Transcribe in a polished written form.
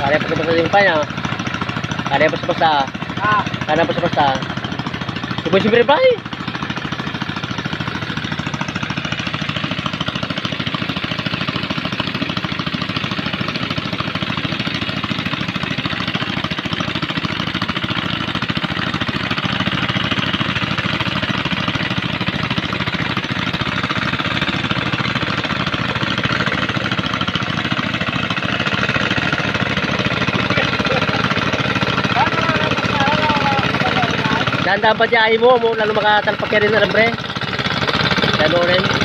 Kaya pa sa yung panya. Kaya pa sa basta. Kaya pa sa basta. Ibu si berbay. Dahan-dahan pa dyan mo lalo makatalpak ka rin na lambre. Dano rin.